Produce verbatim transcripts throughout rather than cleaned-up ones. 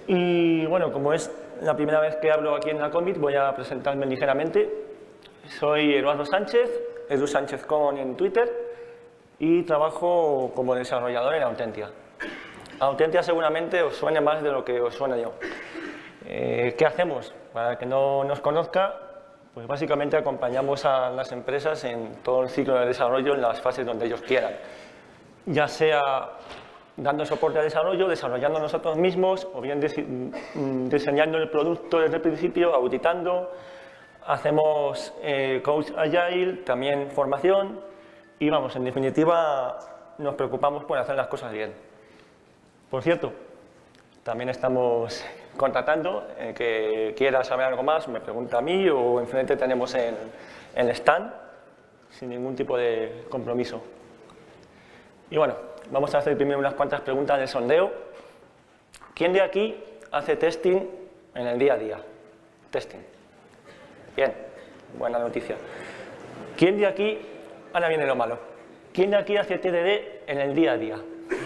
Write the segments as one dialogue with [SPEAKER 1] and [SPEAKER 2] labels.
[SPEAKER 1] Y bueno, como es la primera vez que hablo aquí en la Commit, voy a presentarme ligeramente. Soy Eduardo Sánchez, Edu Sánchez con en Twitter, y trabajo como desarrollador en Autentia. Autentia seguramente os suene más de lo que os suena yo. Eh, ¿Qué hacemos? Para el que no nos conozca, pues básicamente acompañamos a las empresas en todo el ciclo de desarrollo en las fases donde ellos quieran. Ya sea dando soporte al desarrollo, desarrollando nosotros mismos, o bien diseñando el producto desde el principio, auditando, hacemos eh, coach agile, también formación, y vamos, en definitiva, nos preocupamos por hacer las cosas bien. Por cierto, también estamos contratando, eh, que quiera saber algo más, me pregunta a mí, o enfrente tenemos el, el stand, sin ningún tipo de compromiso. Y bueno, vamos a hacer primero unas cuantas preguntas de sondeo. ¿Quién de aquí hace testing en el día a día? Testing. Bien, buena noticia. ¿Quién de aquí, ahora viene lo malo, quién de aquí hace T D D en el día a día?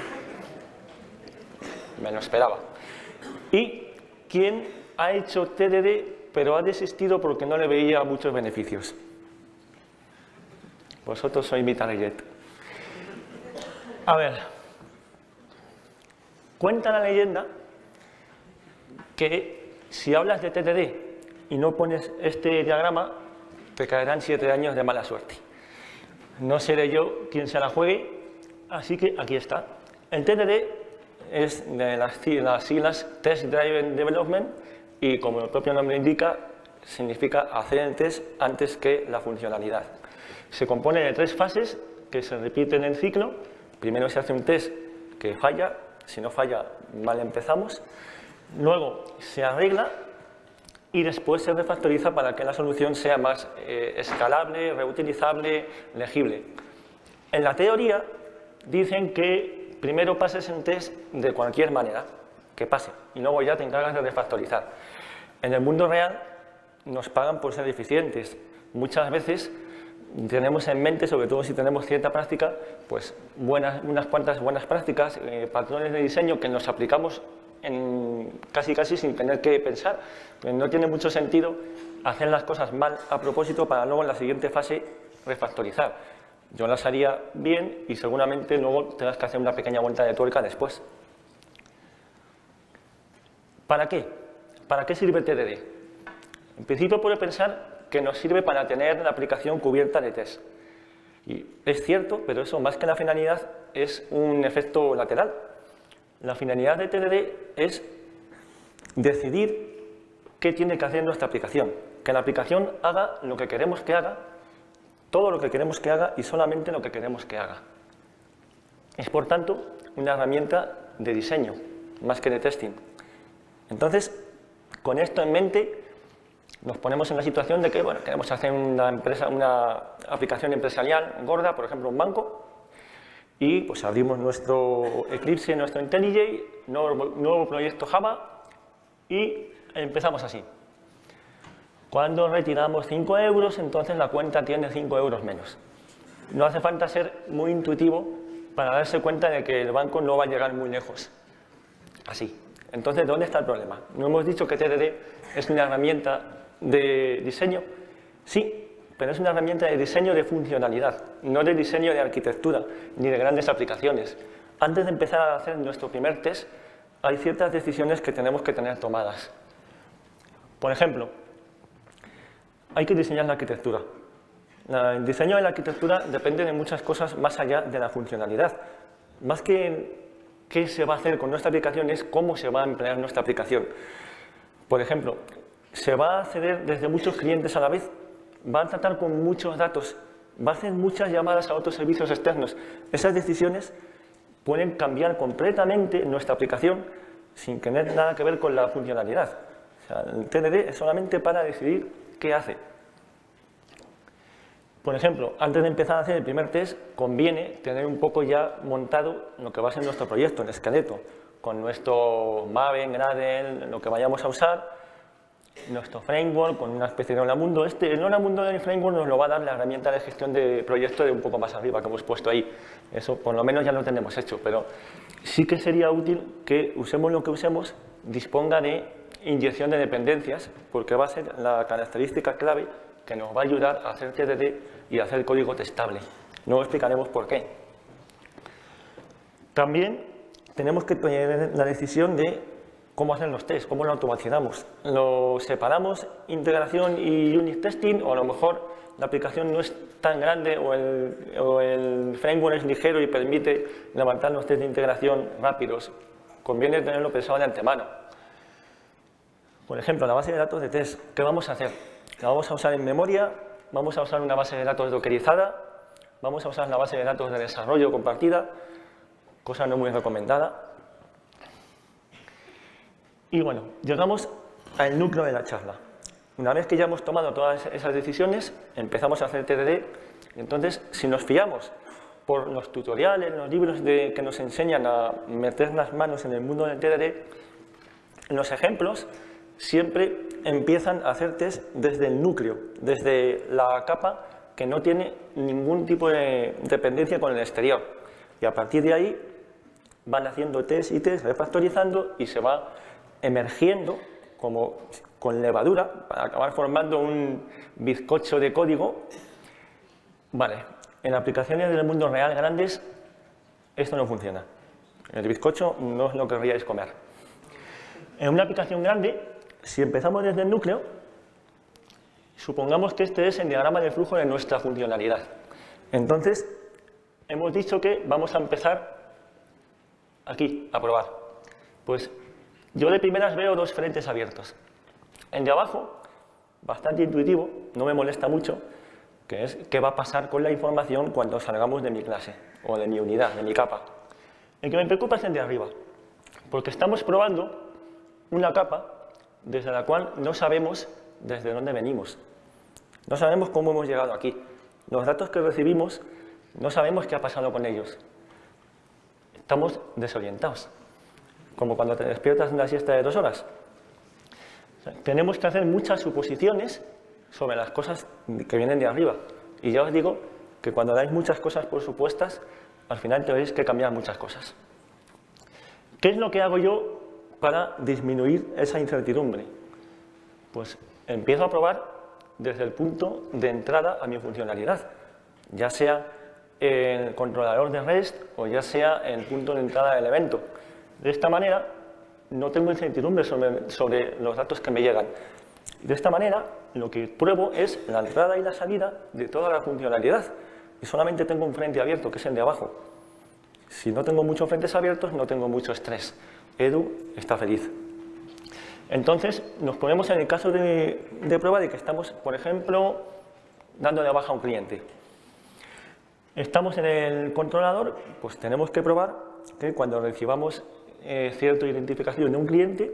[SPEAKER 1] Me lo esperaba. ¿Y quién ha hecho T D D pero ha desistido porque no le veía muchos beneficios? Vosotros sois mi target. A ver, cuenta la leyenda que si hablas de T D D y no pones este diagrama, te caerán siete años de mala suerte. No seré yo quien se la juegue, así que aquí está. El T D D es de las, las siglas Test Driven Development y, como el propio nombre indica, significa hacer el test antes que la funcionalidad. Se compone de tres fases que se repiten en ciclo. Primero se hace un test que falla, si no falla, mal empezamos. Luego se arregla y después se refactoriza para que la solución sea más eh, escalable, reutilizable, legible. En la teoría dicen que primero pases el test de cualquier manera, que pase, y luego ya te encargas de refactorizar. En el mundo real nos pagan por ser eficientes. Muchas veces tenemos en mente, sobre todo si tenemos cierta práctica, pues buenas, unas cuantas buenas prácticas, eh, patrones de diseño que nos aplicamos en casi casi sin tener que pensar. Pues no tiene mucho sentido hacer las cosas mal a propósito para luego en la siguiente fase refactorizar. Yo las haría bien y seguramente luego tengas que hacer una pequeña vuelta de tuerca después. ¿Para qué? ¿Para qué sirve T D D? En principio puede pensar que nos sirve para tener la aplicación cubierta de test. Y es cierto, pero eso más que la finalidad es un efecto lateral. La finalidad de T D D es decidir qué tiene que hacer nuestra aplicación. Que la aplicación haga lo que queremos que haga, todo lo que queremos que haga y solamente lo que queremos que haga. Es, por tanto, una herramienta de diseño, más que de testing. Entonces, con esto en mente, nos ponemos en la situación de que, bueno, queremos hacer una, empresa, una aplicación empresarial gorda, por ejemplo, un banco, y pues abrimos nuestro Eclipse, nuestro IntelliJ, nuevo, nuevo proyecto Java, y empezamos así. Cuando retiramos cinco euros, entonces la cuenta tiene cinco euros menos. No hace falta ser muy intuitivo para darse cuenta de que el banco no va a llegar muy lejos. Así. Entonces, ¿dónde está el problema? ¿No hemos dicho que T D D es una herramienta de diseño? Sí, pero es una herramienta de diseño de funcionalidad, no de diseño de arquitectura, ni de grandes aplicaciones. Antes de empezar a hacer nuestro primer test, hay ciertas decisiones que tenemos que tener tomadas. Por ejemplo, hay que diseñar la arquitectura. El diseño de la arquitectura depende de muchas cosas más allá de la funcionalidad. Más que qué se va a hacer con nuestra aplicación es cómo se va a emplear nuestra aplicación. Por ejemplo, se va a acceder desde muchos clientes a la vez, va a tratar con muchos datos, va a hacer muchas llamadas a otros servicios externos. Esas decisiones pueden cambiar completamente nuestra aplicación sin tener nada que ver con la funcionalidad. O sea, el T D D es solamente para decidir qué hace. Por ejemplo, antes de empezar a hacer el primer test, conviene tener un poco ya montado lo que va a ser nuestro proyecto, el esqueleto, con nuestro Maven, Gradle, lo que vayamos a usar, nuestro framework con una especie de Hola Mundo. Este, el Hola Mundo del framework nos lo va a dar la herramienta de gestión de proyectos de un poco más arriba que hemos puesto ahí. Eso por lo menos ya lo tenemos hecho, pero sí que sería útil que usemos lo que usemos, disponga de inyección de dependencias, porque va a ser la característica clave que nos va a ayudar a hacer T D D y a hacer código testable. Luego explicaremos por qué. También tenemos que tener la decisión de cómo hacer los tests, cómo lo automatizamos. ¿Lo separamos integración y unit testing, o a lo mejor la aplicación no es tan grande o el, o el framework es ligero y permite levantar los tests de integración rápidos? Conviene tenerlo pensado de antemano. Por ejemplo, la base de datos de test, ¿qué vamos a hacer? ¿La vamos a usar en memoria? ¿Vamos a usar una base de datos dockerizada? ¿Vamos a usar la base de datos de desarrollo compartida? Cosa no muy recomendada. Y bueno, llegamos al núcleo de la charla. Una vez que ya hemos tomado todas esas decisiones, empezamos a hacer T D D. Entonces, si nos fiamos por los tutoriales, los libros de, que nos enseñan a meter las manos en el mundo del T D D, los ejemplos siempre empiezan a hacer test desde el núcleo, desde la capa que no tiene ningún tipo de dependencia con el exterior. Y a partir de ahí van haciendo test y test, refactorizando, y se va emergiendo como con levadura para acabar formando un bizcocho de código. Vale, en aplicaciones del mundo real grandes esto no funciona. El bizcocho no os lo querríais comer. En una aplicación grande, si empezamos desde el núcleo, supongamos que este es el diagrama de flujo de nuestra funcionalidad. Entonces, hemos dicho que vamos a empezar aquí, a probar. Pues yo de primeras veo dos frentes abiertos. El de abajo, bastante intuitivo, no me molesta mucho, que es qué va a pasar con la información cuando salgamos de mi clase, o de mi unidad, de mi capa. El que me preocupa es el de arriba, porque estamos probando una capa desde la cual no sabemos desde dónde venimos. No sabemos cómo hemos llegado aquí. Los datos que recibimos, no sabemos qué ha pasado con ellos. Estamos desorientados, como cuando te despiertas de una siesta de dos horas. O sea, tenemos que hacer muchas suposiciones sobre las cosas que vienen de arriba. Y ya os digo que cuando dais muchas cosas por supuestas, al final tenéis que cambiar muchas cosas. ¿Qué es lo que hago yo para disminuir esa incertidumbre? Pues empiezo a probar desde el punto de entrada a mi funcionalidad, ya sea el controlador de REST o ya sea el punto de entrada del evento. De esta manera no tengo incertidumbre sobre, sobre los datos que me llegan. De esta manera lo que pruebo es la entrada y la salida de toda la funcionalidad y solamente tengo un frente abierto, que es el de abajo. Si no tengo muchos frentes abiertos, no tengo mucho estrés. Edu está feliz. Entonces, nos ponemos en el caso de, de prueba de que estamos, por ejemplo, dando de baja a un cliente. Estamos en el controlador, pues tenemos que probar que cuando recibamos eh, cierta identificación de un cliente,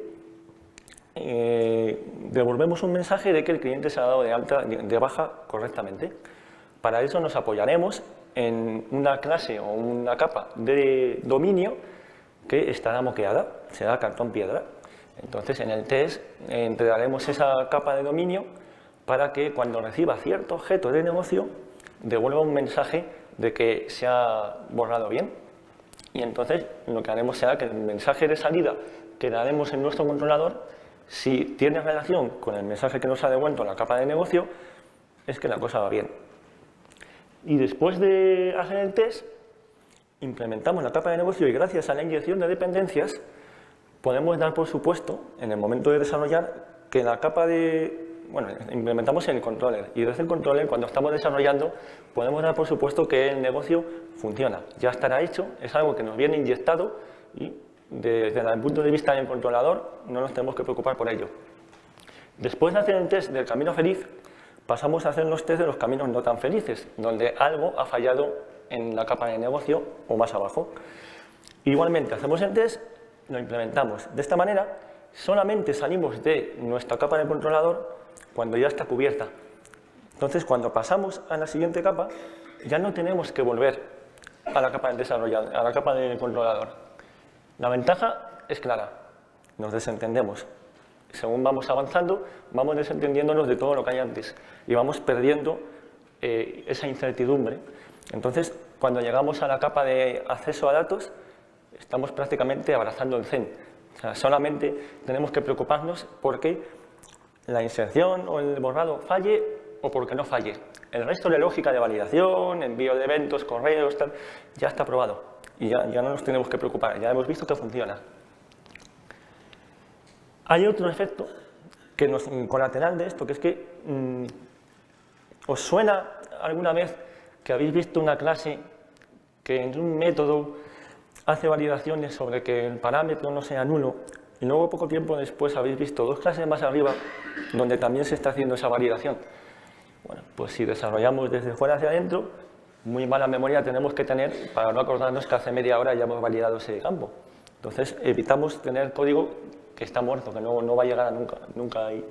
[SPEAKER 1] eh, devolvemos un mensaje de que el cliente se ha dado de alta, de, de baja correctamente. Para eso nos apoyaremos en una clase o una capa de dominio que estará moqueada, será cartón piedra. Entonces, en el test eh, entregaremos esa capa de dominio para que cuando reciba cierto objeto de negocio devuelva un mensaje de que se ha borrado bien. Y entonces lo que haremos será que el mensaje de salida que daremos en nuestro controlador, si tiene relación con el mensaje que nos ha devuelto la capa de negocio, es que la cosa va bien. Y después de hacer el test, implementamos la capa de negocio y gracias a la inyección de dependencias podemos dar por supuesto, en el momento de desarrollar, que la capa de... Bueno, implementamos el controller y desde el controller, cuando estamos desarrollando, podemos dar por supuesto que el negocio funciona. Ya estará hecho, es algo que nos viene inyectado y desde el punto de vista del controlador no nos tenemos que preocupar por ello. Después de hacer el test del camino feliz, pasamos a hacer los test de los caminos no tan felices, donde algo ha fallado en la capa de negocio o más abajo. Igualmente, hacemos el test, lo implementamos. De esta manera, solamente salimos de nuestra capa de controlador cuando ya está cubierta. Entonces, cuando pasamos a la siguiente capa, ya no tenemos que volver a la capa del desarrollador, a la capa del controlador. La ventaja es clara, nos desentendemos. según vamos avanzando, vamos desentendiéndonos de todo lo que hay antes y vamos perdiendo eh, esa incertidumbre. Entonces, cuando llegamos a la capa de acceso a datos, estamos prácticamente abrazando el Zen. O sea, solamente tenemos que preocuparnos porque la inserción o el borrado falle o porque no falle. El resto de lógica de validación, envío de eventos, correos, tal, ya está probado y ya, ya no nos tenemos que preocupar, ya hemos visto que funciona. Hay otro efecto que nos, colateral de esto, que es que mmm, ¿os suena alguna vez que habéis visto una clase que en un método hace validaciones sobre que el parámetro no sea nulo y luego poco tiempo después habéis visto dos clases más arriba donde también se está haciendo esa validación? Bueno, pues si desarrollamos desde fuera hacia adentro, muy mala memoria tenemos que tener para no acordarnos que hace media hora ya hemos validado ese campo. Entonces evitamos tener código que está muerto, que no, no va a llegar a nunca, nunca ahí.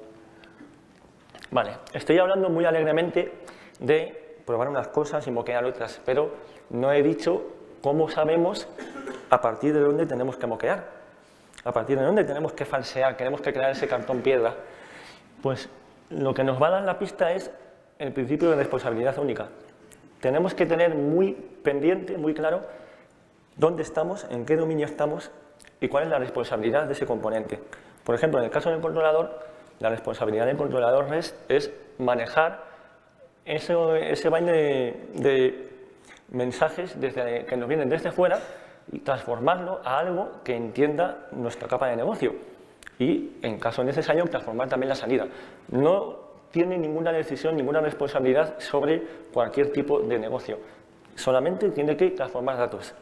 [SPEAKER 1] Vale, estoy hablando muy alegremente de probar unas cosas y moquear otras, pero no he dicho cómo sabemos a partir de dónde tenemos que moquear, a partir de dónde tenemos que falsear, tenemos que crear ese cartón piedra. Pues lo que nos va a dar la pista es el principio de responsabilidad única. Tenemos que tener muy pendiente, muy claro, dónde estamos, en qué dominio estamos y cuál es la responsabilidad de ese componente. Por ejemplo, en el caso del controlador, la responsabilidad del controlador REST es manejar ese, ese baile de, de mensajes desde, que nos vienen desde fuera y transformarlo a algo que entienda nuestra capa de negocio. Y, en caso necesario, transformar también la salida. No tiene ninguna decisión, ninguna responsabilidad sobre cualquier tipo de negocio. Solamente tiene que transformar datos.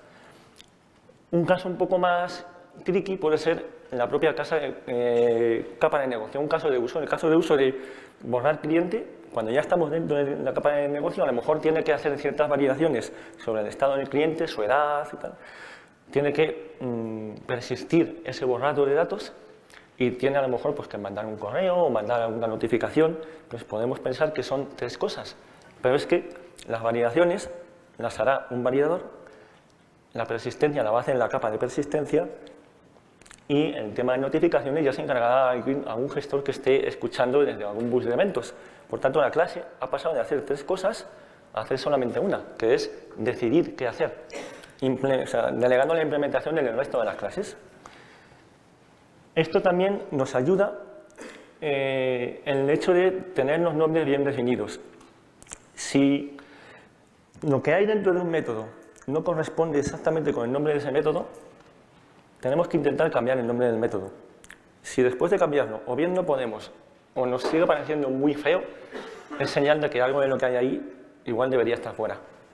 [SPEAKER 1] Un caso un poco más tricky puede ser en la propia casa, eh, capa de negocio. Un caso de uso, en el caso de uso de borrar cliente, cuando ya estamos dentro de la capa de negocio, a lo mejor tiene que hacer ciertas validaciones sobre el estado del cliente, su edad y tal. Tiene que mmm, persistir ese borrado de datos y tiene a lo mejor pues, que mandar un correo o mandar alguna notificación. Pues podemos pensar que son tres cosas, pero es que las validaciones las hará un validador, la persistencia la va a hacer en la capa de persistencia y el tema de notificaciones ya se encargará a un gestor que esté escuchando desde algún bus de eventos. Por tanto, la clase ha pasado de hacer tres cosas a hacer solamente una, que es decidir qué hacer, Imple- o sea, delegando la implementación en el resto de las clases. Esto también nos ayuda eh, en el hecho de tener los nombres bien definidos. Si lo que hay dentro de un método no corresponde exactamente con el nombre de ese método, tenemos que intentar cambiar el nombre del método. Si después de cambiarlo, o bien no podemos, o nos sigue pareciendo muy feo, es señal de que algo de lo que hay ahí igual debería estar fuera.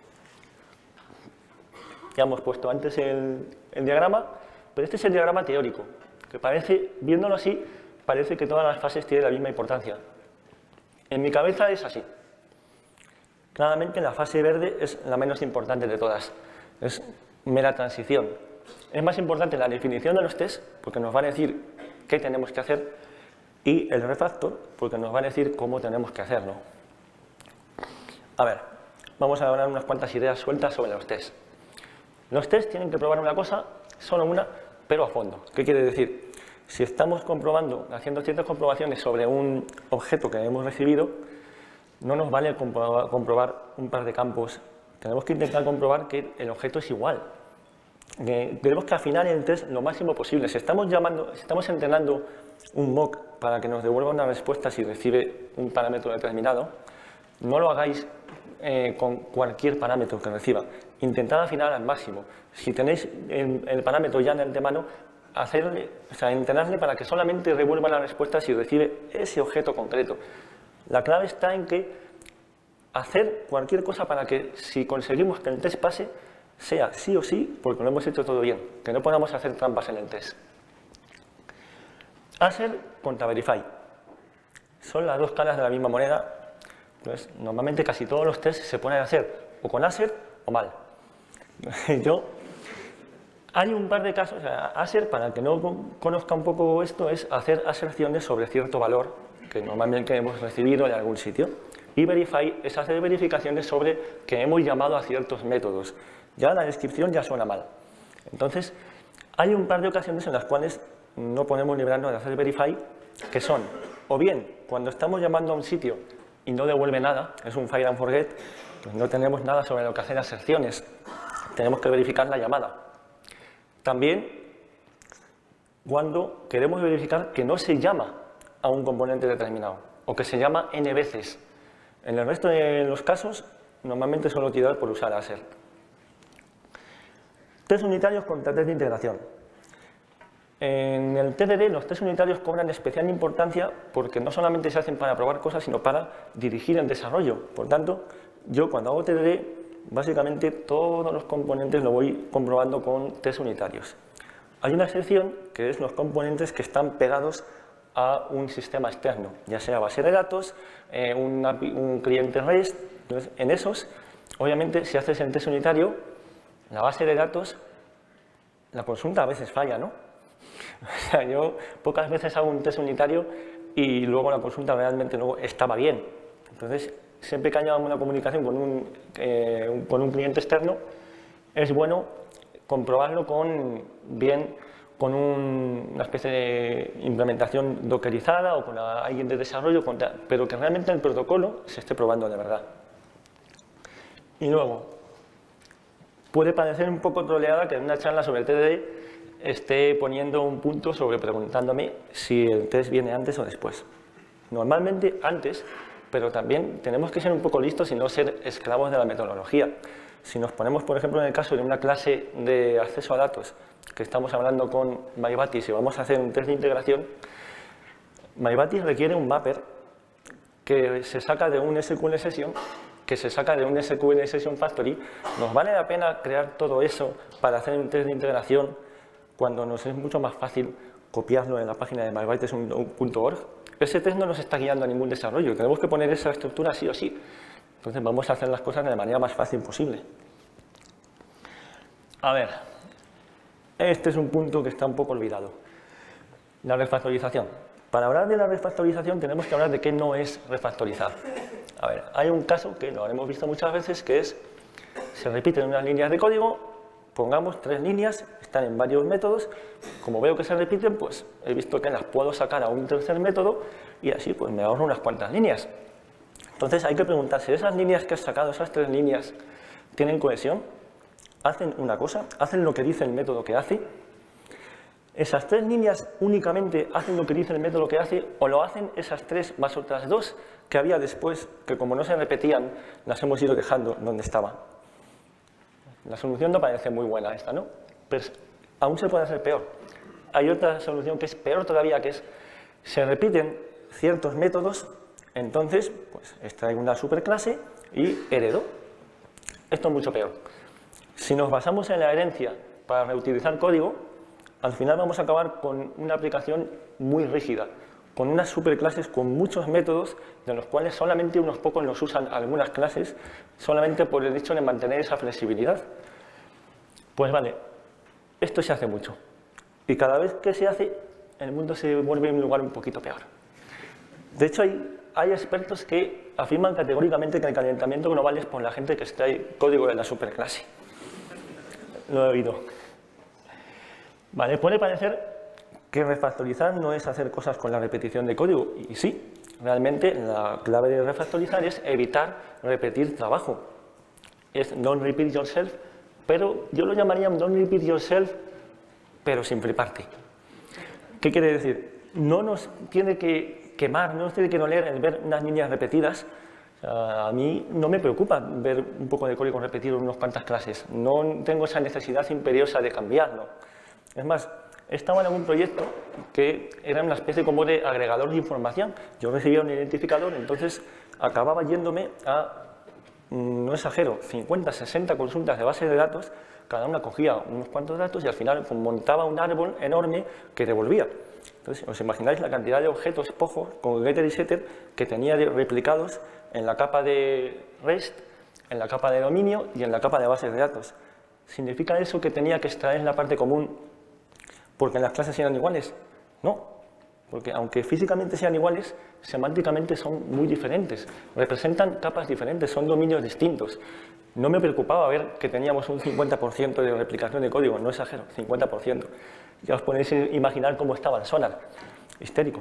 [SPEAKER 1] Ya hemos puesto antes el, el diagrama, pero este es el diagrama teórico, que parece, viéndolo así, parece que todas las fases tienen la misma importancia. En mi cabeza es así. Claramente la fase verde es la menos importante de todas, es mera transición. Es más importante la definición de los tests, porque nos va a decir qué tenemos que hacer, y el refactor, porque nos va a decir cómo tenemos que hacerlo. A ver, vamos a hablar unas cuantas ideas sueltas sobre los tests. Los tests tienen que probar una cosa, solo una, pero a fondo. ¿Qué quiere decir? Si estamos comprobando, haciendo ciertas comprobaciones sobre un objeto que hemos recibido, no nos vale comprobar, comprobar un par de campos. Tenemos que intentar comprobar que el objeto es igual. Que tenemos que afinar el test lo máximo posible. Si estamos, llamando, si estamos entrenando un mock para que nos devuelva una respuesta si recibe un parámetro determinado, no lo hagáis eh, con cualquier parámetro que reciba. Intentad afinar al máximo. Si tenéis el, el parámetro ya en el de mano, hacerle, o sea, entrenarle para que solamente revuelva la respuesta si recibe ese objeto concreto. La clave está en que hacer cualquier cosa para que si conseguimos que el test pase, sea sí o sí, porque lo hemos hecho todo bien, que no podamos hacer trampas en el test. Asser contra Verify. Son las dos caras de la misma moneda. Entonces, normalmente casi todos los tests se ponen a hacer o con Asser o mal. Yo, hay un par de casos, o sea, Asser, para el que no conozca un poco esto, es hacer aserciones sobre cierto valor que normalmente hemos recibido de algún sitio. Y Verify es hacer verificaciones sobre que hemos llamado a ciertos métodos. Ya la descripción ya suena mal. Entonces, hay un par de ocasiones en las cuales no podemos librarnos de hacer Verify que son, o bien, cuando estamos llamando a un sitio y no devuelve nada, es un fire and forget, pues no tenemos nada sobre lo que hacer aserciones, tenemos que verificar la llamada. También, cuando queremos verificar que no se llama a un componente determinado, o que se llama n veces. En el resto de los casos, normalmente suelo tirar por usar assert. Test unitarios contra test de integración. En el T D D los test unitarios cobran especial importancia porque no solamente se hacen para probar cosas, sino para dirigir el desarrollo. Por tanto, yo cuando hago T D D, básicamente todos los componentes lo voy comprobando con test unitarios. Hay una excepción que es los componentes que están pegados a un sistema externo, ya sea base de datos, eh, un, A P I, un cliente REST. Entonces, en esos, obviamente, si haces el test unitario, la base de datos, la consulta a veces falla, ¿no? O sea, yo pocas veces hago un test unitario y luego la consulta realmente luego estaba bien. Entonces, siempre que haya una comunicación con un, eh, un, con un cliente externo, es bueno comprobarlo con, bien, con un, una especie de implementación dockerizada o con la, alguien de desarrollo, con, pero que realmente el protocolo se esté probando de verdad. Y luego, puede parecer un poco troleada que en una charla sobre el T D D esté poniendo un punto sobre preguntándome si el test viene antes o después. Normalmente antes, pero también tenemos que ser un poco listos y no ser esclavos de la metodología. Si nos ponemos, por ejemplo, en el caso de una clase de acceso a datos, que estamos hablando con MyBatis y vamos a hacer un test de integración, MyBatis requiere un mapper que se saca de un S Q L Session, que se saca de un S Q L Session Factory. ¿Nos vale la pena crear todo eso para hacer un test de integración cuando nos es mucho más fácil copiarlo en la página de mybatis punto org? Ese test no nos está guiando a ningún desarrollo, tenemos que poner esa estructura sí o sí. Entonces vamos a hacer las cosas de la manera más fácil posible. A ver, este es un punto que está un poco olvidado. La refactorización. Para hablar de la refactorización tenemos que hablar de qué no es refactorizar. A ver, hay un caso que lo hemos visto muchas veces, que es, se repiten unas líneas de código, pongamos tres líneas, están en varios métodos, como veo que se repiten, pues he visto que las puedo sacar a un tercer método y así pues me ahorro unas cuantas líneas. Entonces hay que preguntarse, ¿esas líneas que has sacado, esas tres líneas, tienen cohesión? ¿Hacen una cosa? ¿Hacen lo que dice el método que hace? ¿Esas tres líneas únicamente hacen lo que dice el método que hace o lo hacen esas tres más otras dos que había después, que como no se repetían, las hemos ido dejando donde estaban? La solución no parece muy buena esta, ¿no? Pero aún se puede hacer peor. Hay otra solución que es peor todavía, que es, se repiten ciertos métodos, entonces, pues extraigo una superclase y heredo. Esto es mucho peor. Si nos basamos en la herencia para reutilizar código, al final vamos a acabar con una aplicación muy rígida, con unas superclases con muchos métodos, de los cuales solamente unos pocos los usan algunas clases, solamente por el hecho de mantener esa flexibilidad. Pues vale, esto se hace mucho. Y cada vez que se hace, el mundo se vuelve un lugar un poquito peor. De hecho, hay, hay expertos que afirman categóricamente que el calentamiento global es por la gente que extrae código de la superclase. Lo he oído. Vale, puede parecer que refactorizar no es hacer cosas con la repetición de código, y sí, realmente la clave de refactorizar es evitar repetir trabajo. Es don't repeat yourself, pero yo lo llamaría don't repeat yourself, pero sin fliparte. ¿Qué quiere decir? No nos tiene que quemar, no nos tiene que doler el ver unas líneas repetidas. O sea, a mí no me preocupa ver un poco de código repetido en unas cuantas clases, no tengo esa necesidad imperiosa de cambiarlo. Es más, estaba en algún proyecto que era una especie como de agregador de información. Yo recibía un identificador, entonces acababa yéndome a, no exagero, cincuenta, sesenta consultas de base de datos, cada una cogía unos cuantos datos y al final pues, montaba un árbol enorme que devolvía. Entonces, os imagináis la cantidad de objetos pojos con getter y setter que tenía replicados en la capa de REST, en la capa de dominio y en la capa de bases de datos. ¿Significa eso que tenía que extraer la parte común porque las clases eran iguales? No, porque aunque físicamente sean iguales, semánticamente son muy diferentes, representan capas diferentes, son dominios distintos. No me preocupaba ver que teníamos un cincuenta por ciento de replicación de código, no exagero, cincuenta por ciento. Ya os podéis imaginar cómo estaba el Sonar, histérico.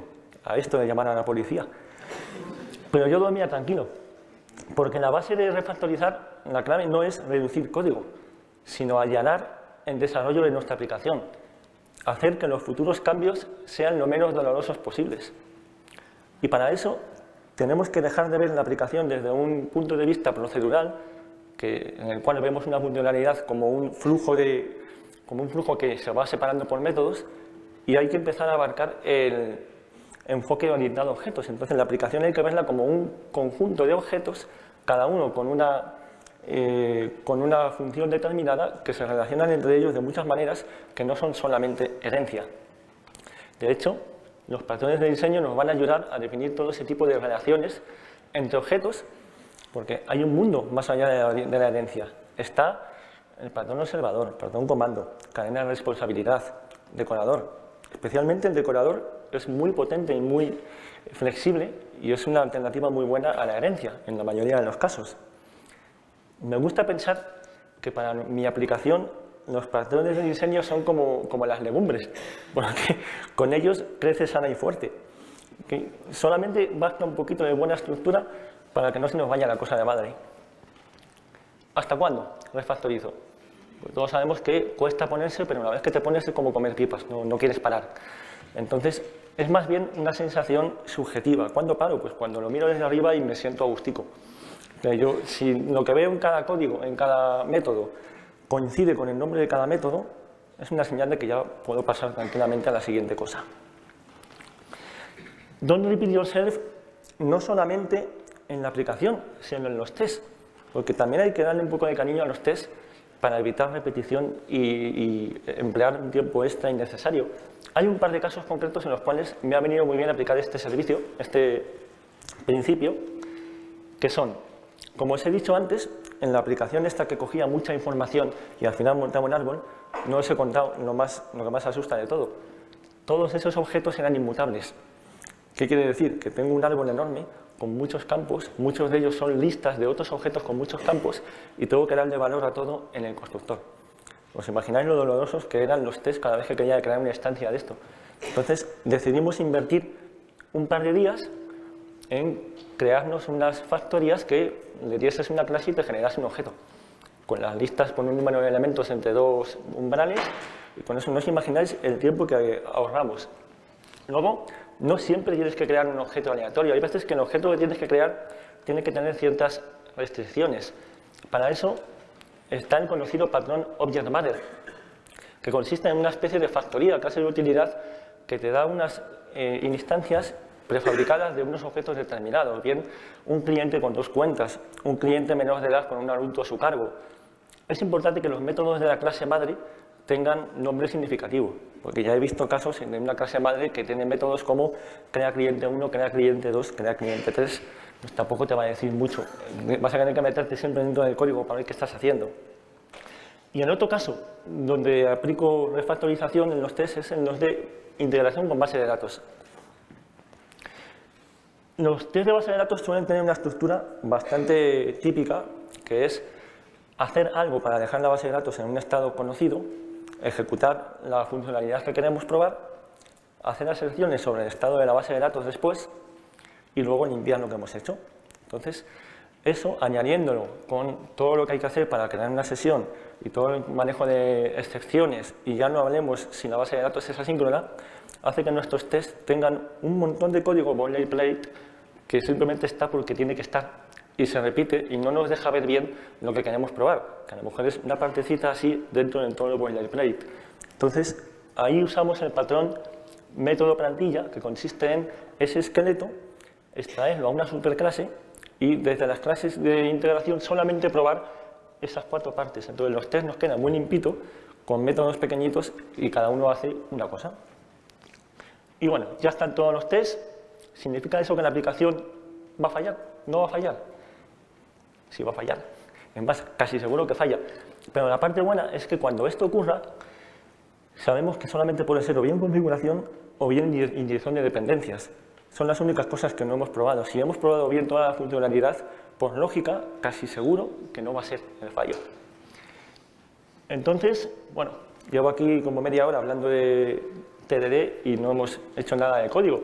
[SPEAKER 1] a esto de llamar a la policía. Pero yo dormía tranquilo, porque la base de refactorizar, la clave no es reducir código, sino allanar el desarrollo de nuestra aplicación, hacer que los futuros cambios sean lo menos dolorosos posibles. Y para eso tenemos que dejar de ver la aplicación desde un punto de vista procedural, que, en el cual vemos una funcionalidad como un flujo de, como un flujo que se va separando por métodos, y hay que empezar a abarcar el enfoque orientado a objetos. Entonces la aplicación hay que verla como un conjunto de objetos, cada uno con una, eh, con una función determinada, que se relacionan entre ellos de muchas maneras que no son solamente herencia. De hecho, los patrones de diseño nos van a ayudar a definir todo ese tipo de relaciones entre objetos, porque hay un mundo más allá de la, de la herencia. Está el patrón observador, el patrón comando, cadena de responsabilidad, decorador. Especialmente el decorador es muy potente y muy flexible y es una alternativa muy buena a la herencia en la mayoría de los casos. Me gusta pensar que para mi aplicación los patrones de diseño son como, como las legumbres, porque con ellos crece sana y fuerte. Que solamente basta un poquito de buena estructura para que no se nos vaya la cosa de madre. ¿Hasta cuándo refactorizo? Pues todos sabemos que cuesta ponerse, pero una vez que te pones es como comer pipas, no, no quieres parar. Entonces, es más bien una sensación subjetiva. ¿Cuándo paro? Pues cuando lo miro desde arriba y me siento a gustico. Yo, si lo que veo en cada código, en cada método, coincide con el nombre de cada método, es una señal de que ya puedo pasar tranquilamente a la siguiente cosa. Don't repeat yourself no solamente en la aplicación, sino en los tests, porque también hay que darle un poco de cariño a los tests para evitar repetición y, y emplear un tiempo extra innecesario. Hay un par de casos concretos en los cuales me ha venido muy bien aplicar este servicio, este principio, que son, como os he dicho antes, en la aplicación esta que cogía mucha información y al final montaba un árbol, no os he contado lo, más, lo que más asusta de todo. Todos esos objetos eran inmutables. ¿Qué quiere decir? Que tengo un árbol enorme con muchos campos, muchos de ellos son listas de otros objetos con muchos campos y tengo que darle valor a todo en el constructor. ¿Os imagináis lo dolorosos que eran los tests cada vez que quería crear una instancia de esto? Entonces decidimos invertir un par de días en crearnos unas factorías que le dieses una clase y te generase un objeto, con las listas con un número de elementos entre dos umbrales, y con eso no os imagináis el tiempo que ahorramos. Luego, no siempre tienes que crear un objeto aleatorio. Hay veces que el objeto que tienes que crear tiene que tener ciertas restricciones. Para eso está el conocido patrón Object Mapper, que consiste en una especie de factoría, clase de utilidad, que te da unas eh, instancias prefabricadas de unos objetos determinados, bien un cliente con dos cuentas, un cliente menor de edad con un adulto a su cargo. Es importante que los métodos de la clase madre tengan nombre significativo, porque ya he visto casos en una clase madre que tiene métodos como crea cliente uno, crea cliente dos, crea cliente tres, pues tampoco te va a decir mucho, vas a tener que meterte siempre dentro del código para ver qué estás haciendo. Y en otro caso, donde aplico refactorización en los tests, es en los de integración con base de datos. Los tests de base de datos suelen tener una estructura bastante típica, que es hacer algo para dejar la base de datos en un estado conocido, ejecutar la funcionalidad que queremos probar, hacer las selecciones sobre el estado de la base de datos después y luego limpiar lo que hemos hecho. Entonces, eso, añadiéndolo con todo lo que hay que hacer para crear una sesión y todo el manejo de excepciones, y ya no hablemos si la base de datos es asíncrona, hace que nuestros tests tengan un montón de código boilerplate que simplemente está porque tiene que estar y se repite y no nos deja ver bien lo que queremos probar, que a lo mejor es una partecita así dentro del todo el boilerplate. Entonces, ahí usamos el patrón método plantilla, que consiste en ese esqueleto, extraerlo a una superclase y desde las clases de integración solamente probar esas cuatro partes. Entonces, los tests nos quedan muy limpitos, con métodos pequeñitos y cada uno hace una cosa. Y bueno, ya están todos los tests. ¿Significa eso que la aplicación va a fallar? ¿No va a fallar? Sí va a fallar. En base, casi seguro que falla. Pero la parte buena es que cuando esto ocurra, sabemos que solamente puede ser o bien configuración o bien inyección de dependencias. Son las únicas cosas que no hemos probado. Si hemos probado bien toda la funcionalidad, por lógica, casi seguro que no va a ser el fallo. Entonces, bueno, llevo aquí como media hora hablando de T D D y no hemos hecho nada de código.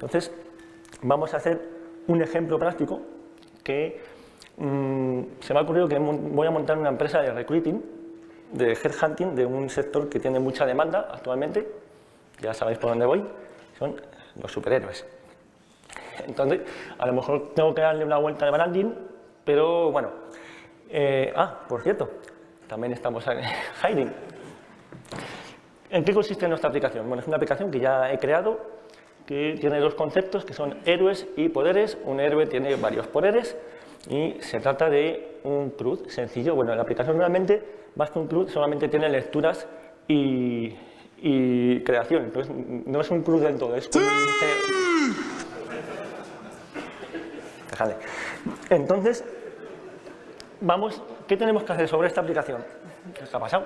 [SPEAKER 1] Entonces, vamos a hacer un ejemplo práctico que mmm, se me ha ocurrido que voy a montar una empresa de recruiting, de headhunting, de un sector que tiene mucha demanda actualmente. Ya sabéis por dónde voy, son los superhéroes. Entonces, a lo mejor tengo que darle una vuelta de branding, pero bueno. Eh, ah, por cierto, también estamos en hiring. ¿En qué consiste nuestra aplicación? Bueno, es una aplicación que ya he creado, que tiene dos conceptos, que son héroes y poderes. Un héroe tiene varios poderes y se trata de un C R U D sencillo. Bueno, la aplicación realmente, más que un C R U D, solamente tiene lecturas y, y creación. Entonces, no es un C R U D del todo, es un... Déjale. Entonces, vamos, ¿qué tenemos que hacer sobre esta aplicación? ¿Qué os ha pasado?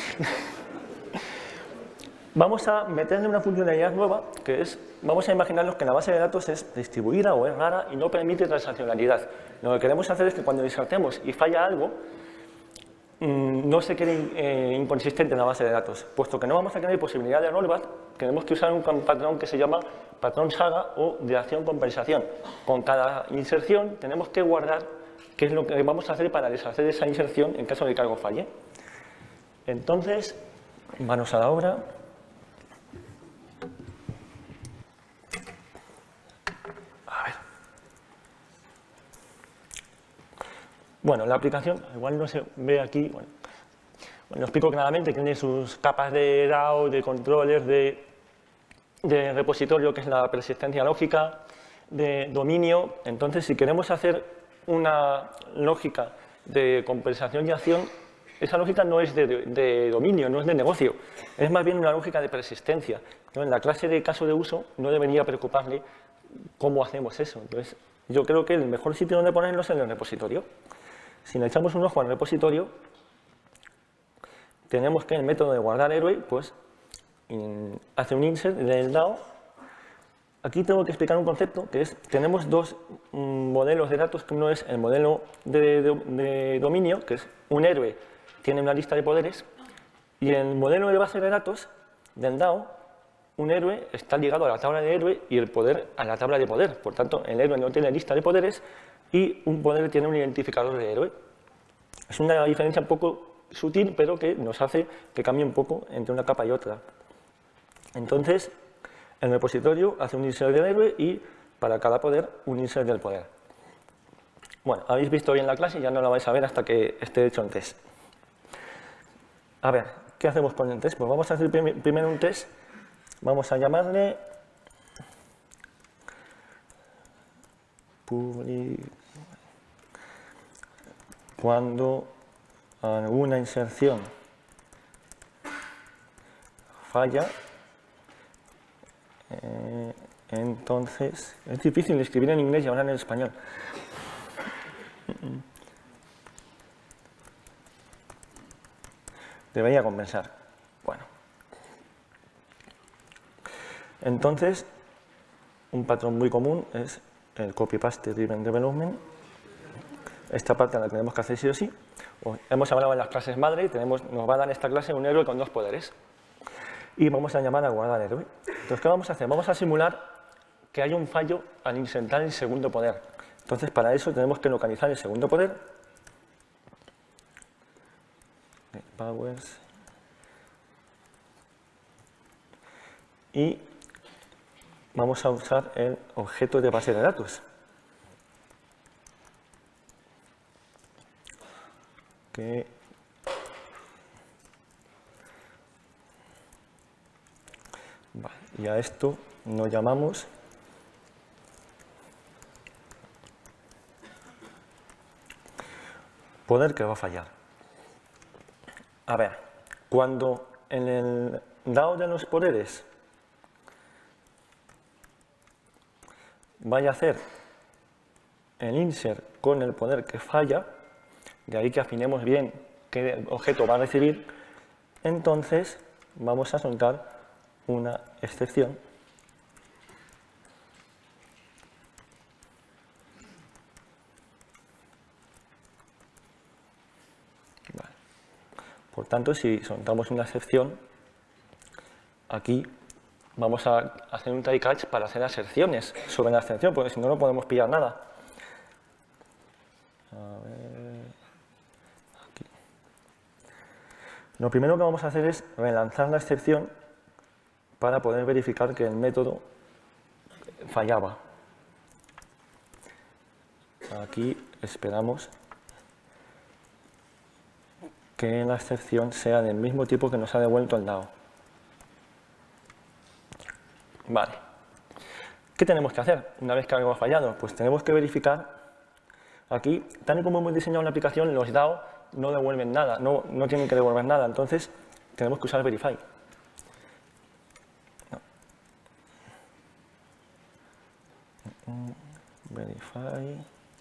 [SPEAKER 1] Vamos a meterle una funcionalidad nueva, que es, vamos a imaginarnos que la base de datos es distribuida o es rara y no permite transaccionalidad. Lo que queremos hacer es que cuando insertemos y falla algo, mmm, no se quede eh, inconsistente en la base de datos. Puesto que no vamos a tener posibilidad de rollback, tenemos que usar un patrón que se llama patrón saga o de acción-compensación. Con cada inserción tenemos que guardar qué es lo que vamos a hacer para deshacer esa inserción en caso de que algo falle. Entonces, manos a la obra. Bueno, la aplicación, igual no se ve aquí, bueno, bueno, explico claramente que tiene sus capas de DAO, de controles, de, de repositorio, que es la persistencia lógica, de dominio. Entonces, si queremos hacer una lógica de compensación y acción, esa lógica no es de, de, de dominio, no es de negocio, es más bien una lógica de persistencia. ¿No? En la clase de caso de uso no debería preocuparle cómo hacemos eso. Entonces, yo creo que el mejor sitio donde ponerlo es en el repositorio. Si le echamos un ojo al repositorio, tenemos que el método de guardar héroe, pues, in, hace un insert del DAO. Aquí tengo que explicar un concepto, que es, tenemos dos mm, modelos de datos, que uno es el modelo de, de, de dominio, que es un héroe tiene una lista de poderes, y el modelo de base de datos del DAO, un héroe está ligado a la tabla de héroe y el poder a la tabla de poder. Por tanto, el héroe no tiene lista de poderes, y un poder tiene un identificador de héroe. Es una diferencia un poco sutil, pero que nos hace que cambie un poco entre una capa y otra. Entonces, el repositorio hace un insert del héroe y para cada poder un insert del poder. Bueno, habéis visto bien la clase y ya no la vais a ver hasta que esté hecho el test. A ver, ¿qué hacemos con el test? Pues vamos a hacer primero un test. Vamos a llamarle public. Cuando alguna inserción falla, eh, entonces, es difícil escribir en inglés y ahora en el español. Debería compensar. Bueno. Entonces, un patrón muy común es el copy-paste driven development. Esta parte la tenemos que hacer sí o sí. Hemos hablado en las clases madre y tenemos, nos va a dar en esta clase un héroe con dos poderes. Y vamos a llamar a guardar héroe. Entonces, ¿qué vamos a hacer? Vamos a simular que hay un fallo al insertar el segundo poder. Entonces, para eso tenemos que localizar el segundo poder. Powers. Y vamos a usar el objeto de base de datos. Que vale, y a esto nos llamamos poder que va a fallar. A ver, cuando en el DAO de los poderes vaya a hacer el insert con el poder que falla, de ahí que afinemos bien qué objeto va a recibir, entonces vamos a soltar una excepción vale. Por tanto, si soltamos una excepción, aquí vamos a hacer un try catch para hacer aserciones sobre la aserción, porque si no, no podemos pillar nada. A ver, aquí. Lo primero que vamos a hacer es relanzar la excepción para poder verificar que el método fallaba. Aquí esperamos que la excepción sea del mismo tipo que nos ha devuelto el dado. Vale. ¿Qué tenemos que hacer una vez que algo ha fallado? Pues tenemos que verificar. Aquí, tal y como hemos diseñado la aplicación, los dado no devuelven nada, no, no tienen que devolver nada, entonces tenemos que usar verify. No. Verify.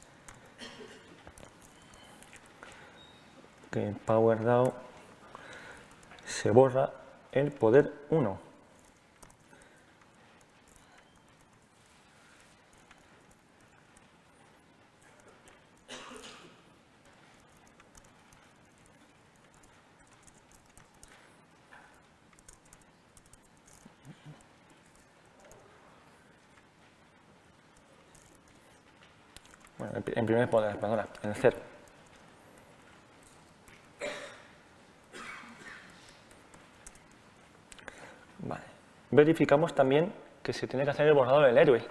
[SPEAKER 1] Que en PowerDAO se borra el poder uno. Bueno, en primer poder, perdona, en el cero. Vale. Verificamos también que se tiene que hacer el borrado del héroe.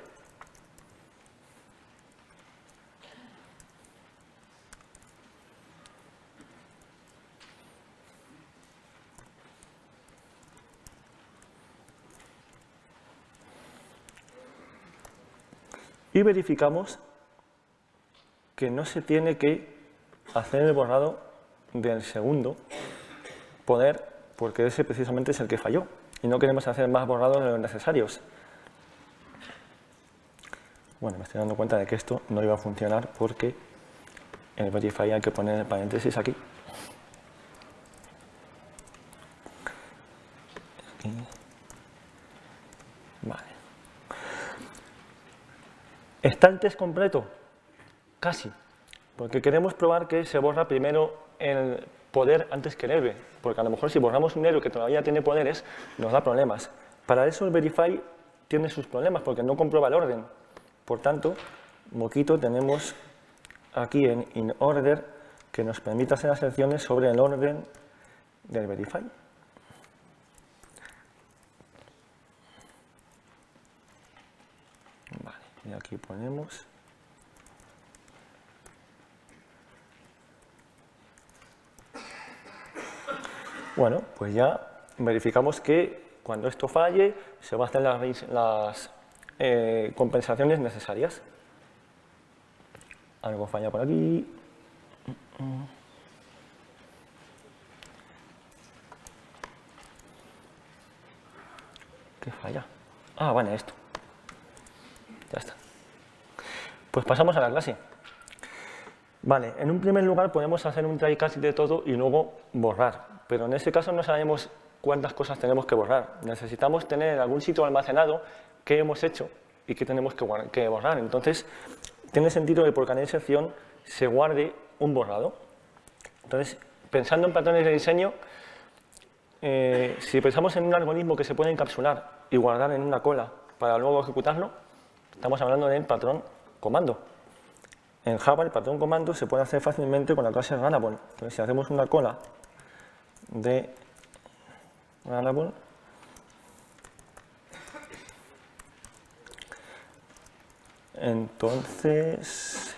[SPEAKER 1] Y verificamos que no se tiene que hacer el borrado del segundo poder, porque ese precisamente es el que falló. Y no queremos hacer más borrados de los necesarios. Bueno, me estoy dando cuenta de que esto no iba a funcionar porque en el verify hay que poner el paréntesis aquí. aquí. Vale. ¿Está el test completo? Casi. Porque queremos probar que se borra primero el poder antes que el héroe. Porque a lo mejor si borramos un héroe que todavía tiene poderes, nos da problemas. Para eso el verify tiene sus problemas porque no comprueba el orden. Por tanto, moquito tenemos aquí en inOrder que nos permite hacer aserciones sobre el orden del verify. Vale, y aquí ponemos bueno, pues ya verificamos que cuando esto falle se van a hacer las, las eh, compensaciones necesarias. Algo falla por aquí. ¿Qué falla? Ah, vale, esto. Ya está. Pues pasamos a la clase. Vale, en un primer lugar podemos hacer un try catch de todo y luego borrar. Pero en este caso no sabemos cuántas cosas tenemos que borrar. Necesitamos tener en algún sitio almacenado qué hemos hecho y qué tenemos que borrar. Entonces, tiene sentido que por cada inserción se guarde un borrado. Entonces, pensando en patrones de diseño, eh, si pensamos en un algoritmo que se puede encapsular y guardar en una cola para luego ejecutarlo, estamos hablando del patrón comando. En Java el patrón comando se puede hacer fácilmente con la clase Runnable. Entonces, si hacemos una cola de Runnable, entonces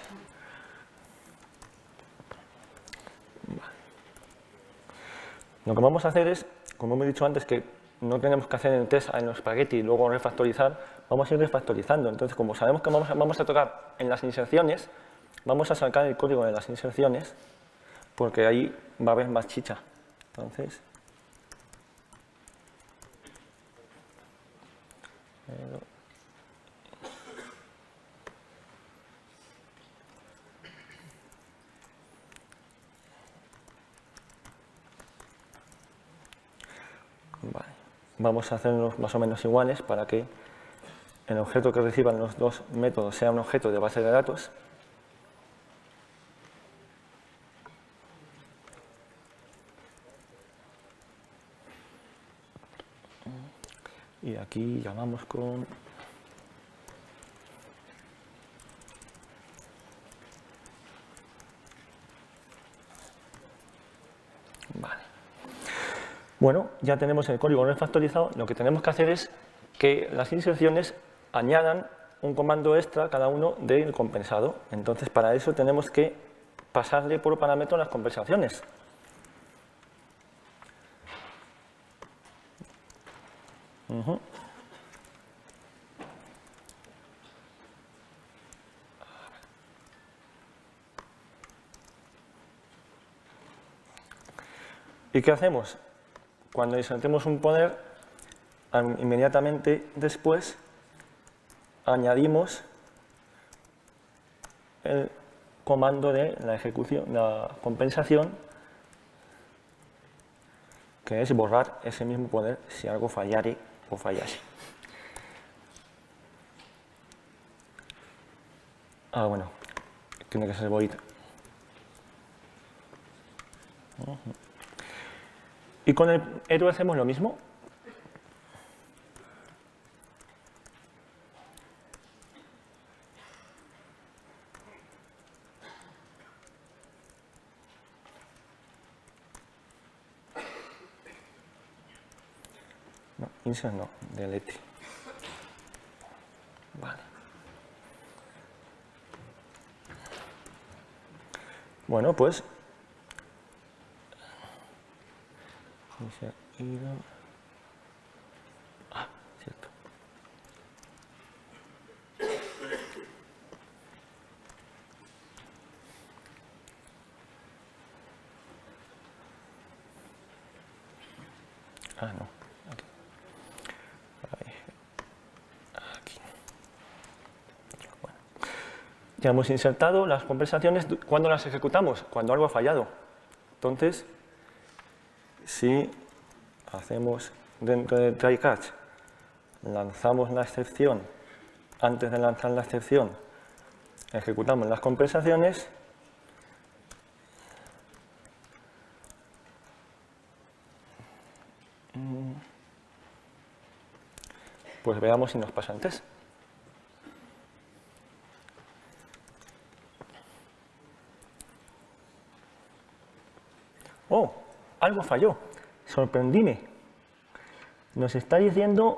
[SPEAKER 1] vale. Lo que vamos a hacer es, como hemos dicho antes, que no tenemos que hacer el test en los spaghetti y luego refactorizar, vamos a ir refactorizando. Entonces, como sabemos que vamos a, vamos a tocar en las inserciones, vamos a sacar el código de las inserciones porque ahí va a haber más chicha. Entonces, pero, vale. Vamos a hacerlos más o menos iguales para que el objeto que reciban los dos métodos sea un objeto de base de datos. Y aquí llamamos con... Vale. Bueno, ya tenemos el código refactorizado. Lo que tenemos que hacer es que las inserciones añadan un comando extra cada uno del compensado. Entonces, para eso tenemos que pasarle por parámetro las compensaciones. Uh-huh. ¿Y qué hacemos? Cuando insertemos un poder, inmediatamente después añadimos el comando de la ejecución, la compensación, que es borrar ese mismo poder si algo fallare o fallase. Ah, bueno, tiene que ser void. Uh-huh. Y con el héroe hacemos lo mismo. No, insert no, delete. Vale. Bueno, pues ah, cierto. Ah, no. Aquí. Ahí. Aquí. Bueno. Ya hemos insertado las compensaciones. ¿Cuándo las ejecutamos? Cuando algo ha fallado. Entonces, si hacemos dentro de try catch, lanzamos la excepción, antes de lanzar la excepción, ejecutamos las compensaciones, pues veamos si nos pasa el test. Oh, algo falló. Sorprendime. Nos está diciendo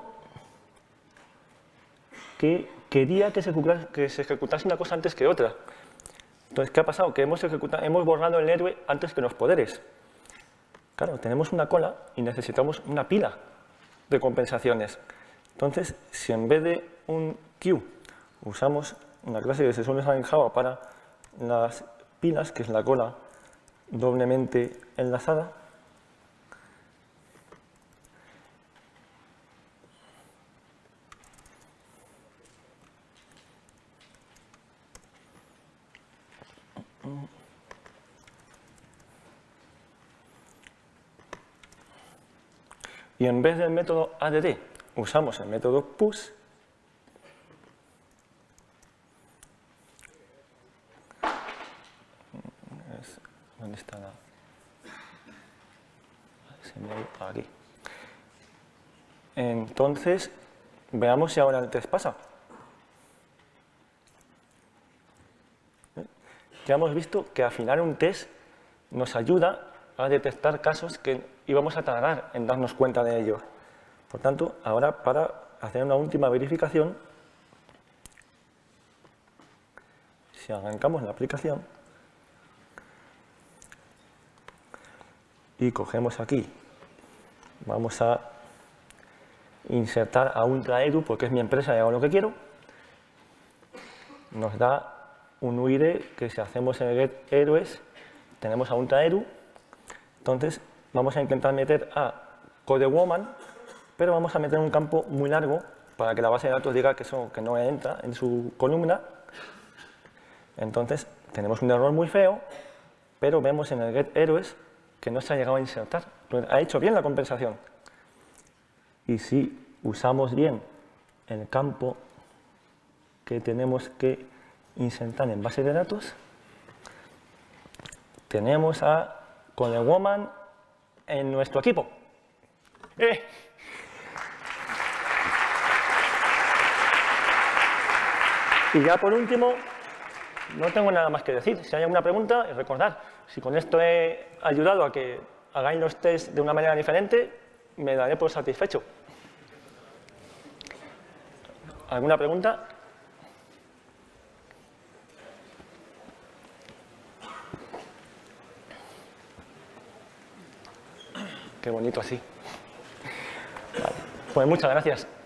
[SPEAKER 1] que quería que se, que se ejecutase una cosa antes que otra. Entonces, ¿qué ha pasado? Que hemos, hemos borrado el héroe antes que los poderes. Claro, tenemos una cola y necesitamos una pila de compensaciones. Entonces, si en vez de un queue usamos una clase que se suele usar en Java para las pilas, que es la cola doblemente enlazada, y en vez del método add usamos el método push, ¿dónde está la? Se me ha ido aquí. Entonces, veamos si ahora el test pasa. Ya hemos visto que afinar un test nos ayuda a detectar casos que íbamos a tardar en darnos cuenta de ellos. Por tanto, ahora para hacer una última verificación, si arrancamos la aplicación y cogemos aquí, vamos a insertar a UltraEdu porque es mi empresa y hago lo que quiero, nos da un U I D que si hacemos en el get héroes tenemos a UltraEdu. Entonces vamos a intentar meter a CodeWoman, pero vamos a meter un campo muy largo para que la base de datos diga que eso que no entra en su columna. Entonces tenemos un error muy feo, pero vemos en el get héroes que no se ha llegado a insertar. Ha hecho bien la compensación. Y si usamos bien el campo que tenemos que insertar en base de datos, tenemos a CodeWoman en nuestro equipo. ¡Eh! Y ya por último, no tengo nada más que decir. Si hay alguna pregunta, recordad, si con esto he ayudado a que hagáis los test de una manera diferente, me daré por satisfecho. ¿Alguna pregunta? Qué bonito así. Vale. Pues muchas gracias.